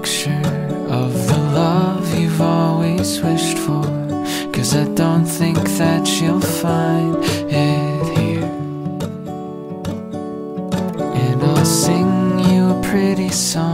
picture of the love you've always wished for, 'cause I don't think that you'll find it here. And I'll sing you a pretty song